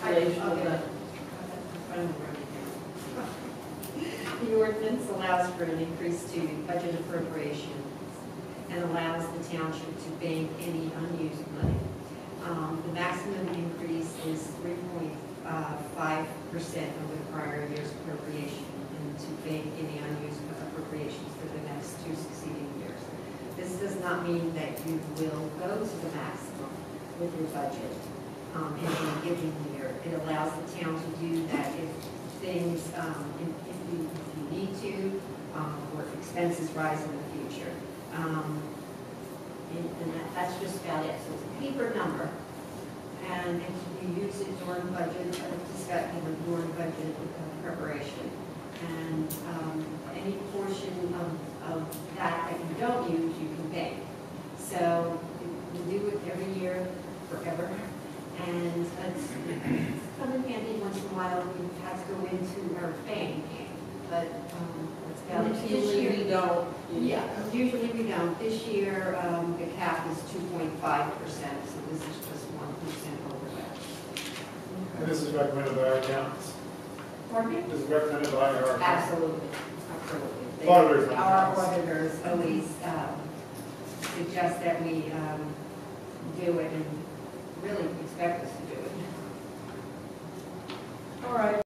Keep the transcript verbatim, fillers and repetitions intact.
calculation of that. The ordinance allows for an increase to budget appropriations and allows the township to bank any unused money. Um, the maximum increase is three point five percent of the prior year's appropriation, and to bank any unused appropriations for the next two succeeding years. This does not mean that you will go to the maximum with your budget um, in any given year. It allows the town to do that if things, um, if, if, you, if you need to, um, or if expenses rise in the future. Um, and and that, that's just about it. So it's a paper number, and if you use it during budget, uh, discuss, you know, during budget uh, preparation. And um, any portion of, of that that you don't use, you can bank. So we do it every year, forever. And it's come in handy once in a while. We have to go into our bank, but um, it's about it. Usually we don't. Yeah, usually we don't. This year, um, the cap is two point five percent, so this is just one percent over that. And this is recommended by our accountants. Pardon me? This is recommended by our accountants. Absolutely, absolutely. They- Auditors. Our auditors always um, suggest that we um, do it and really expect us to do it. All right.